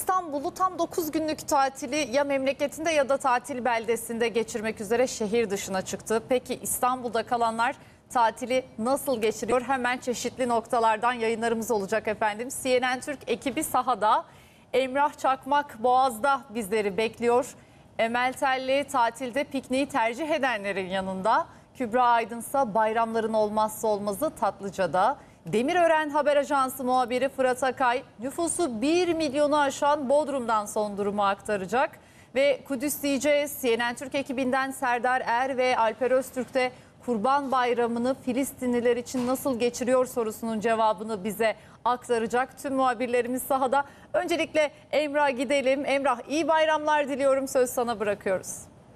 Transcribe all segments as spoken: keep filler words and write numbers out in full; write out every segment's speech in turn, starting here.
İstanbul'u tam dokuz günlük tatili ya memleketinde ya da tatil beldesinde geçirmek üzere şehir dışına çıktı. Peki İstanbul'da kalanlar tatili nasıl geçiriyor? Hemen çeşitli noktalardan yayınlarımız olacak efendim. C N N Türk ekibi sahada. Emrah Çakmak Boğaz'da bizleri bekliyor. Emel Telli tatilde pikniği tercih edenlerin yanında. Kübra Aydınsa bayramların olmazsa olmazı Tatlıca'da. Demirören Haber Ajansı muhabiri Fırat Akay nüfusu bir milyonu aşan Bodrum'dan son durumu aktaracak. Ve Kudüs diyeceğiz. C N N Türk ekibinden Serdar Er ve Alper Öztürk de Kurban Bayramı'nı Filistinliler için nasıl geçiriyor sorusunun cevabını bize aktaracak. Tüm muhabirlerimiz sahada. Öncelikle Emrah gidelim. Emrah, iyi bayramlar diliyorum. Söz sana bırakıyoruz.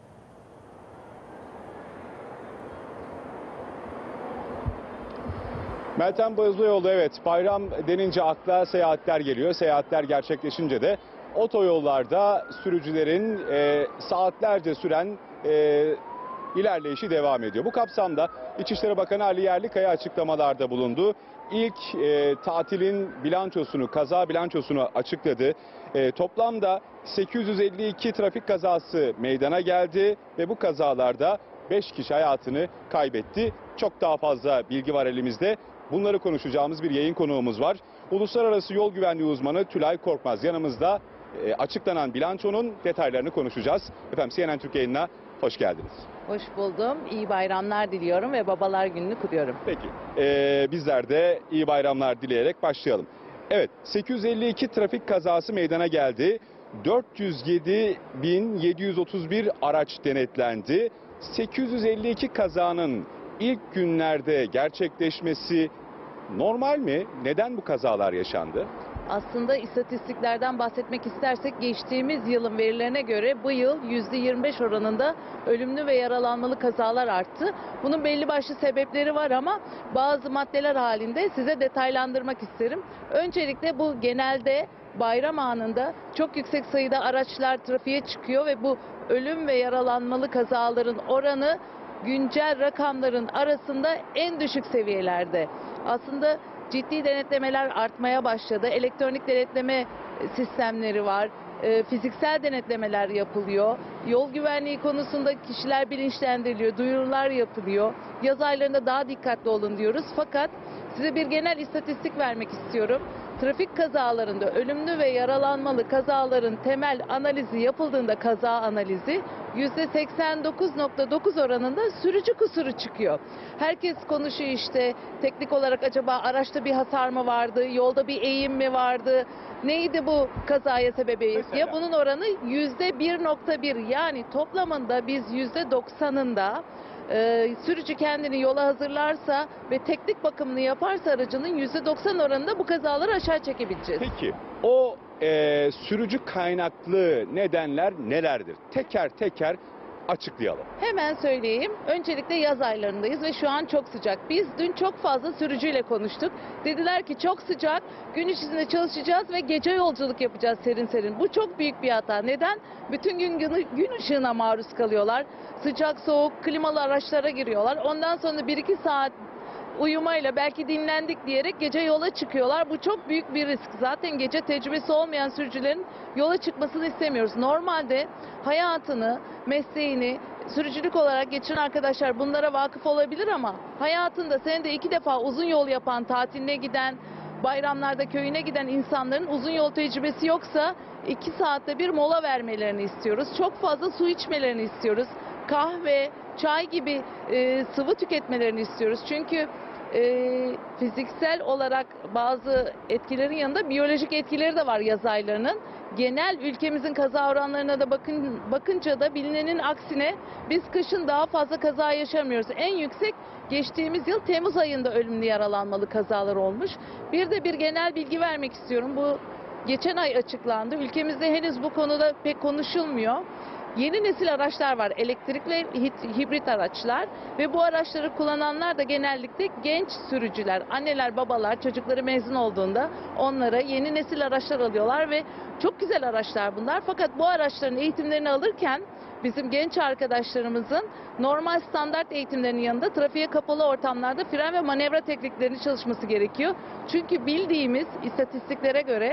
Meltem Bozoğlu, evet, bayram denince akla seyahatler geliyor. Seyahatler gerçekleşince de otoyollarda sürücülerin e, saatlerce süren e, ilerleyişi devam ediyor. Bu kapsamda İçişleri Bakanı Ali Yerlikaya açıklamalarda bulundu. İlk e, tatilin bilançosunu, kaza bilançosunu açıkladı. E, toplamda sekiz yüz elli iki trafik kazası meydana geldi ve bu kazalarda beş kişi hayatını kaybetti. Çok daha fazla bilgi var elimizde. Bunları konuşacağımız bir yayın konuğumuz var. Uluslararası Yol Güvenliği uzmanı Tülay Korkmaz yanımızda. E, açıklanan bilançonun detaylarını konuşacağız. Efendim, C N N Türk yayınına hoş geldiniz. Hoş buldum. İyi bayramlar diliyorum ve Babalar Günü'nü kutluyorum. Peki, e, bizler de iyi bayramlar dileyerek başlayalım. Evet, sekiz yüz elli iki trafik kazası meydana geldi. dört yüz yedi bin yedi yüz otuz bir araç denetlendi. sekiz yüz elli iki kazanın ilk günlerde gerçekleşmesi normal mi? Neden bu kazalar yaşandı? Aslında istatistiklerden bahsetmek istersek geçtiğimiz yılın verilerine göre bu yıl yüzde yirmi beş oranında ölümlü ve yaralanmalı kazalar arttı. Bunun belli başlı sebepleri var ama bazı maddeler halinde size detaylandırmak isterim. Öncelikle bu genelde bayram anında çok yüksek sayıda araçlar trafiğe çıkıyor ve bu ölüm ve yaralanmalı kazaların oranı güncel rakamların arasında en düşük seviyelerde. Aslında ciddi denetlemeler artmaya başladı. Elektronik denetleme sistemleri var. E, fiziksel denetlemeler yapılıyor. Yol güvenliği konusunda kişiler bilinçlendiriliyor. Duyurular yapılıyor. Yaz aylarında daha dikkatli olun diyoruz. Fakat size bir genel istatistik vermek istiyorum. Trafik kazalarında ölümlü ve yaralanmalı kazaların temel analizi yapıldığında kaza analizi yüzde seksen dokuz nokta dokuz oranında sürücü kusuru çıkıyor. Herkes konuşuyor işte teknik olarak acaba araçta bir hasar mı vardı, yolda bir eğim mi vardı, neydi bu kazaya sebebiyet diye. Bunun oranı yüzde bir nokta bir, yani toplamında biz yüzde doksanında Ee, sürücü kendini yola hazırlarsa ve teknik bakımını yaparsa aracının yüzde doksan oranında bu kazaları aşağı çekebileceğiz. Peki o e, sürücü kaynaklı nedenler nelerdir? Teker teker açıklayalım. Hemen söyleyeyim. Öncelikle yaz aylarındayız ve şu an çok sıcak. Biz dün çok fazla sürücüyle konuştuk. Dediler ki çok sıcak, gün içinde çalışacağız ve gece yolculuk yapacağız serin serin. Bu çok büyük bir hata. Neden? Bütün gün gün ışığına maruz kalıyorlar. Sıcak, soğuk, klimalı araçlara giriyorlar. Ondan sonra bir iki saat uyumayla belki dinlendik diyerek gece yola çıkıyorlar. Bu çok büyük bir risk. Zaten gece tecrübesi olmayan sürücülerin yola çıkmasını istemiyoruz. Normalde hayatını, mesleğini sürücülük olarak geçiren arkadaşlar bunlara vakıf olabilir ama hayatında senede iki defa uzun yol yapan, tatiline giden, bayramlarda köyüne giden insanların uzun yol tecrübesi yoksa iki saatte bir mola vermelerini istiyoruz. Çok fazla su içmelerini istiyoruz. Kahve, çay gibi e, sıvı tüketmelerini istiyoruz. Çünkü e, fiziksel olarak bazı etkilerin yanında biyolojik etkileri de var yaz aylarının. Genel ülkemizin kaza oranlarına da bakın, bakınca da bilinenin aksine biz kışın daha fazla kaza yaşamıyoruz. En yüksek geçtiğimiz yıl Temmuz ayında ölümlü yaralanmalı kazalar olmuş. Bir de bir genel bilgi vermek istiyorum. Bu geçen ay açıklandı. Ülkemizde henüz bu konuda pek konuşulmuyor. Yeni nesil araçlar var, elektrikli hibrit araçlar ve bu araçları kullananlar da genellikle genç sürücüler, anneler, babalar çocukları mezun olduğunda onlara yeni nesil araçlar alıyorlar ve çok güzel araçlar bunlar. Fakat bu araçların eğitimlerini alırken bizim genç arkadaşlarımızın normal standart eğitimlerinin yanında trafiğe kapalı ortamlarda fren ve manevra tekniklerini çalışması gerekiyor. Çünkü bildiğimiz istatistiklere göre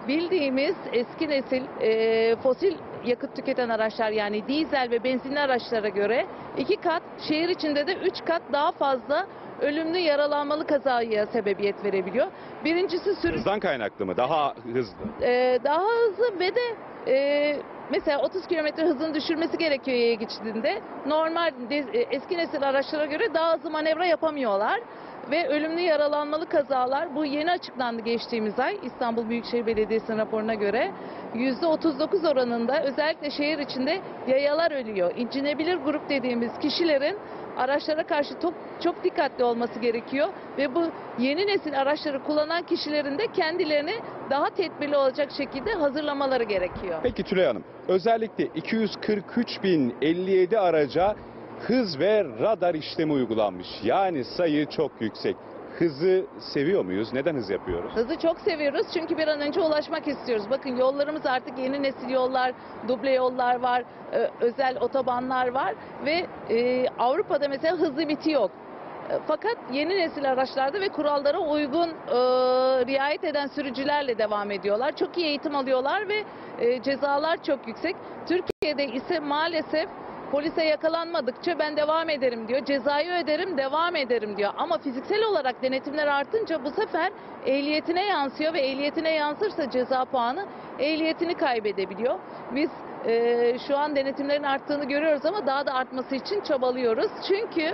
bildiğimiz eski nesil e, fosil yakıt tüketen araçlar, yani dizel ve benzinli araçlara göre iki kat, şehir içinde de üç kat daha fazla ölümlü yaralanmalı kazaya sebebiyet verebiliyor. Birincisi sürücü Hızdan kaynaklı mı? Daha hızlı. e, daha hızlı ve de e, mesela otuz kilometre hızını düşürmesi gerekiyor yaya geçidinde. Normal de- e, eski nesil araçlara göre daha hızlı manevra yapamıyorlar. Ve ölümlü yaralanmalı kazalar, bu yeni açıklandı geçtiğimiz ay İstanbul Büyükşehir Belediyesi'nin raporuna göre yüzde otuz dokuz oranında özellikle şehir içinde yayalar ölüyor. İncinebilir grup dediğimiz kişilerin araçlara karşı çok, çok dikkatli olması gerekiyor ve bu yeni nesil araçları kullanan kişilerin de kendilerini daha tedbirli olacak şekilde hazırlamaları gerekiyor. Peki Tülay Hanım, özellikle iki yüz kırk üç bin elli yedi araca hız ve radar işlemi uygulanmış. Yani sayı çok yüksek. Hızı seviyor muyuz? Neden hız yapıyoruz? Hızı çok seviyoruz çünkü bir an önce ulaşmak istiyoruz. Bakın yollarımız artık yeni nesil yollar, duble yollar var, e, özel otobanlar var ve e, Avrupa'da mesela hız limiti yok. E, Fakat yeni nesil araçlarda ve kurallara uygun e, riayet eden sürücülerle devam ediyorlar. Çok iyi eğitim alıyorlar ve e, cezalar çok yüksek. Türkiye'de ise maalesef polise yakalanmadıkça ben devam ederim diyor. Cezayı öderim, devam ederim diyor. Ama fiziksel olarak denetimler artınca bu sefer ehliyetine yansıyor ve ehliyetine yansırsa ceza puanı ehliyetini kaybedebiliyor. Biz e, şu an denetimlerin arttığını görüyoruz ama daha da artması için çabalıyoruz. Çünkü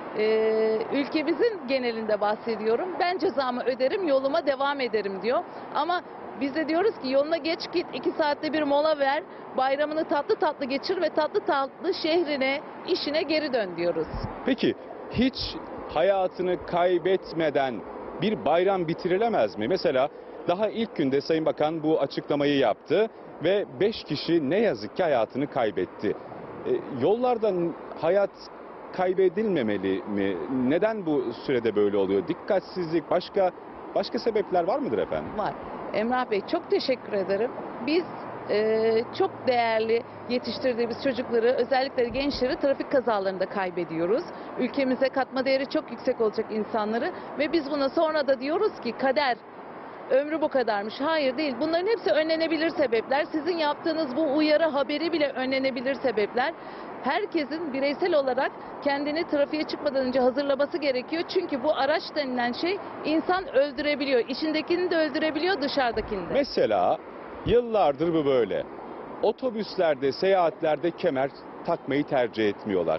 e, ülkemizin genelinde bahsediyorum. Ben cezamı öderim, yoluma devam ederim diyor. Ama biz de diyoruz ki yoluna geç git, iki saatte bir mola ver, bayramını tatlı tatlı geçir ve tatlı tatlı şehrine, işine geri dön diyoruz. Peki hiç hayatını kaybetmeden bir bayram bitirilemez mi? Mesela daha ilk günde Sayın Bakan bu açıklamayı yaptı ve beş kişi ne yazık ki hayatını kaybetti. E, yollardan hayat kaybedilmemeli mi? Neden bu sürede böyle oluyor? Dikkatsizlik, başka başka sebepler var mıdır efendim? Var. Emrah Bey, çok teşekkür ederim. Biz e, çok değerli yetiştirdiğimiz çocukları, özellikle gençleri trafik kazalarında kaybediyoruz. Ülkemize katma değeri çok yüksek olacak insanları ve biz buna sonra da diyoruz ki kader, ömrü bu kadarmış. Hayır, değil. Bunların hepsi önlenebilir sebepler. Sizin yaptığınız bu uyarı haberi bile önlenebilir sebepler. Herkesin bireysel olarak kendini trafiğe çıkmadan önce hazırlaması gerekiyor. Çünkü bu araç denilen şey insan öldürebiliyor. İçindekini de öldürebiliyor, dışarıdakini de. Mesela yıllardır bu böyle. Otobüslerde, seyahatlerde kemer takmayı tercih etmiyorlar.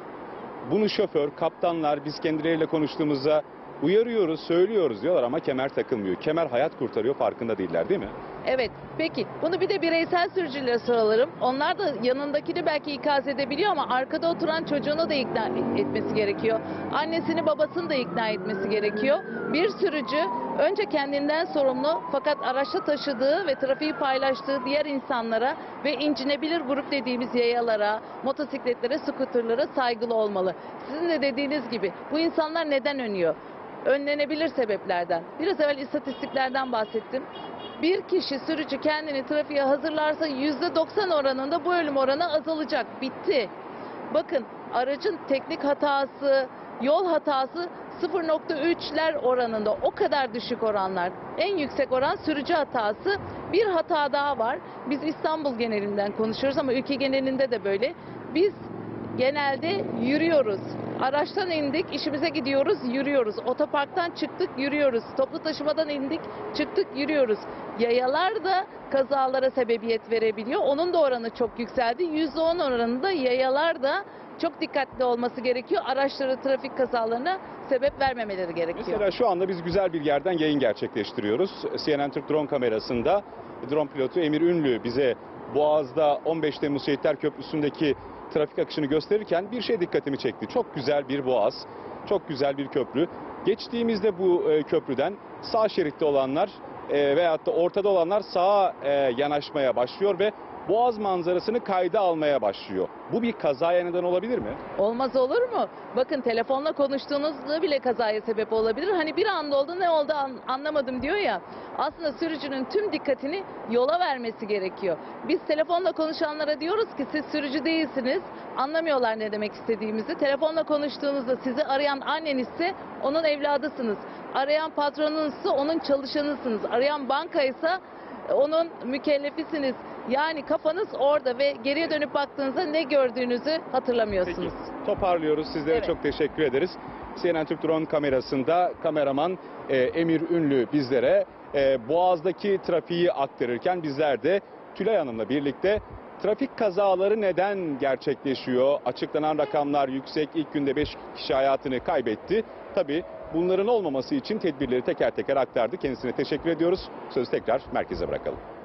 Bunu şoför, kaptanlar biz kendileriyle konuştuğumuzda uyarıyoruz, söylüyoruz diyorlar ama kemer takılmıyor. Kemer hayat kurtarıyor, farkında değiller değil mi? Evet. Peki bunu bir de bireysel sürücülere soralım. Onlar da yanındakini belki ikaz edebiliyor ama arkada oturan çocuğunu da ikna etmesi gerekiyor. Annesini babasını da ikna etmesi gerekiyor. Bir sürücü önce kendinden sorumlu fakat araçta taşıdığı ve trafiği paylaştığı diğer insanlara ve incinebilir grup dediğimiz yayalara, motosikletlere, skuterlara saygılı olmalı. Sizin de dediğiniz gibi bu insanlar neden ölüyor? Önlenebilir sebeplerden. Biraz evvel istatistiklerden bahsettim. Bir kişi sürücü kendini trafiğe hazırlarsa yüzde doksan oranında bu ölüm oranı azalacak. Bitti. Bakın aracın teknik hatası, yol hatası sıfır nokta üçler oranında, o kadar düşük oranlar. En yüksek oran sürücü hatası. Bir hata daha var. Biz İstanbul genelinden konuşuyoruz ama ülke genelinde de böyle. Biz genelde yürüyoruz. Araçtan indik, işimize gidiyoruz, yürüyoruz. Otoparktan çıktık, yürüyoruz. Toplu taşımadan indik, çıktık, yürüyoruz. Yayalar da kazalara sebebiyet verebiliyor. Onun da oranı çok yükseldi. yüzde on oranında yayalar da çok dikkatli olması gerekiyor. Araçları trafik kazalarına sebep vermemeleri gerekiyor. Mesela şu anda biz güzel bir yerden yayın gerçekleştiriyoruz. C N N Türk drone kamerasında drone pilotu Emir Ünlü bize Boğaz'da on beş Temmuz Şehitler Köprüsü'ndeki trafik akışını gösterirken bir şey dikkatimi çekti. Çok güzel bir boğaz, çok güzel bir köprü. Geçtiğimizde bu e, köprüden sağ şeritte olanlar e, veyahut da ortada olanlar sağa e, yanaşmaya başlıyor ve boğaz manzarasını kayda almaya başlıyor. Bu bir kazaya neden olabilir mi? Olmaz olur mu? Bakın telefonla konuştuğunuzda bile kazaya sebep olabilir. Hani bir anda oldu, ne oldu an- anlamadım diyor ya. Aslında sürücünün tüm dikkatini yola vermesi gerekiyor. Biz telefonla konuşanlara diyoruz ki siz sürücü değilsiniz. Anlamıyorlar ne demek istediğimizi. Telefonla konuştuğunuzda sizi arayan annenizse onun evladısınız. Arayan patronunuzsa onun çalışanısınız. Arayan bankaysa onun mükellefisiniz. Yani kafanız orada ve geriye dönüp baktığınızda ne gördüğünüzü hatırlamıyorsunuz. Peki, toparlıyoruz. Sizlere Evet. çok teşekkür ederiz. C N N Türk Drone kamerasında kameraman e, Emir Ünlü bizlere e, Boğaz'daki trafiği aktarırken bizler de Tülay Hanım'la birlikte trafik kazaları neden gerçekleşiyor? Açıklanan rakamlar yüksek. İlk günde beş kişi hayatını kaybetti. Tabii bunların olmaması için tedbirleri teker teker aktardı. Kendisine teşekkür ediyoruz. Sözü tekrar merkeze bırakalım.